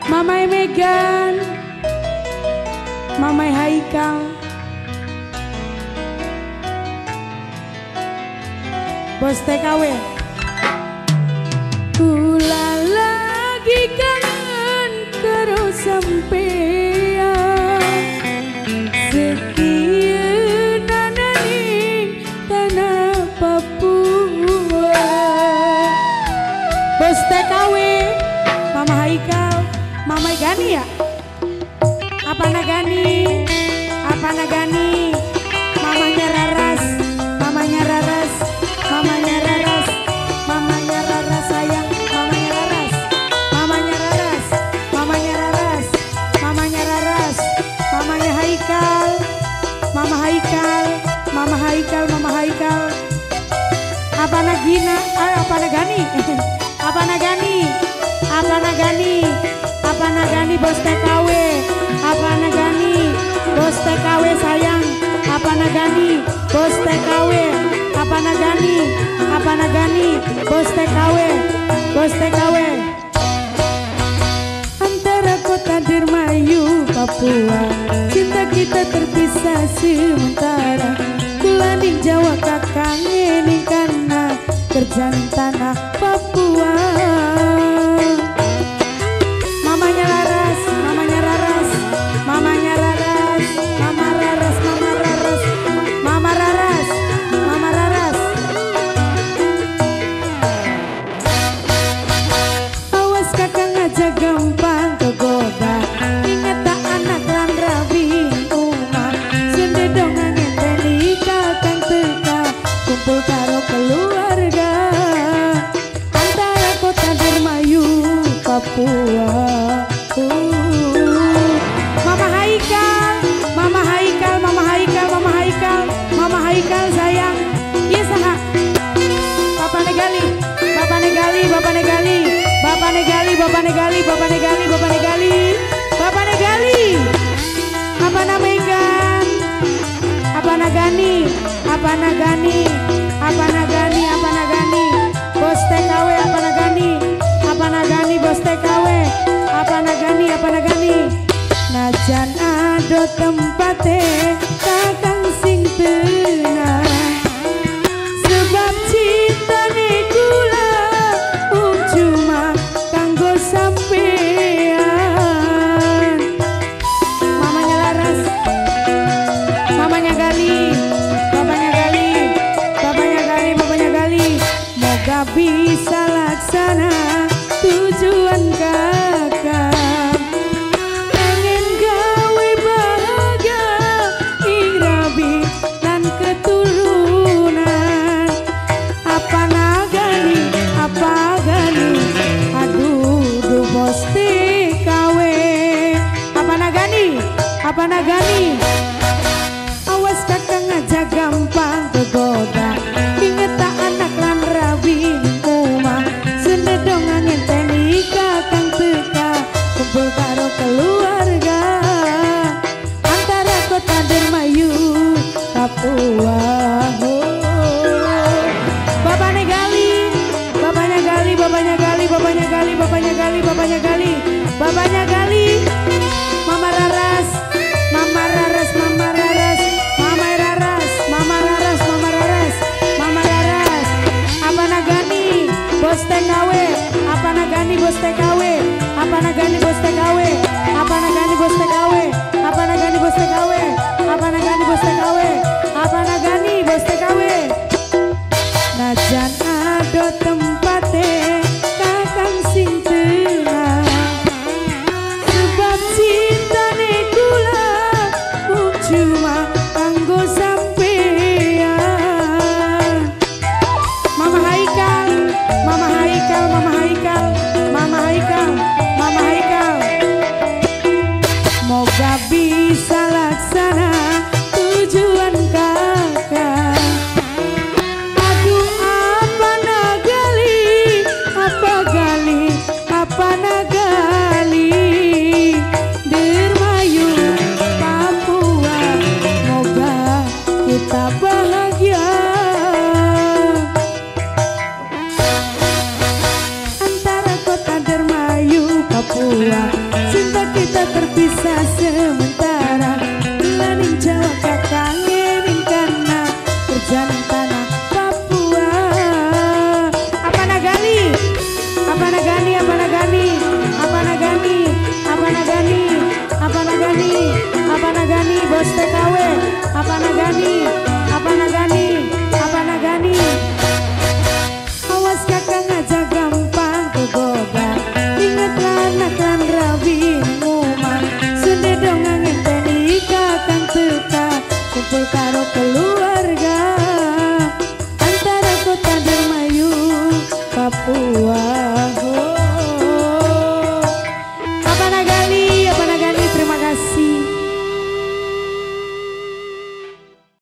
Mamai Megan, Mamai Haikal, Bos TKW. Kula lagi kangen karo sampean, sekian nananing tanah Papua. Bos TKW, Mama Haikal, Mama Gani ya? Apa Nagani? Apa Nagani? Mamanya Raras, mamanya Raras, mamanya Raras, mamanya Raras sayang, mamanya Raras, mamanya Raras, mamanya Raras, mamanya Raras, mamanya Haikal, Mama Haikal, Mama Haikal, Mama Haikal. Apa Nagina? Apa Nagani? Apa Nagani? Apa Nagani? Apa Nagani Bos TKW? Apa Nagani Bos TKW sayang? Apa Nagani Bos TKW? Apa Nagani? Apa Nagani Bos TKW? Bos TKW. Antara kota Dermayu Papua, cinta kita terpisah sementara. Kulaning Jawa kakangening karena kerjaan tanah Papua. Mamanya Laras, mamanya Raras, mamanya Raras, mama Raras, mama Raras, mama Raras, mama Raras. Awas kakang aja gampang kegoda, ingat tak anak lan rabi umat. Sendedong angin teni kakang teka, kumpul karo keluarga. Antara kota Dermayu Papua. Mama Haikal, Mama Haikal, Mama Haikal, Mama Haikal, Mama Haikal sayang. Iya saha. Bapak Negali, Bapak Negali, Bapak Negali, Bapak Negali, Bapak Negali, Bapak Negali, Bapak Negali, Bapak Negali. Apa Megan? Apa Nagani? Apa Nagani? Apa Nagani? Apa Nagani? Bos TKW apa Nagani? Apa Nagani Bos TKW? Apa Nagani? Apa Nagani? Najan ado tempate kakang sing tenang, sebab cintane kula cuma kanggo sampean. Mamanya Laras, mamanya Gali, bapaknya Gali, bapaknya Gali, bapaknya Gali. Moga bisa laksana tujuan kakak. Pengen gawe bahagia irabi dan keturunan. Apa Nagani? Apa Gani? Aduh, duh Bos TKW. Apa Nagani? Apa Nagani? Awas kakang aja gampang kegoda, inget tak anak lan rabi umah. Sendedong angin teni kakang teka, kumpul karo keluarga. Antara kota Dermayu Papua. Bapak Negali, bapaknya Gali, bapaknya Gali, bapaknya Gali, bapaknya Gali, bapaknya Gali, bapaknya Gali.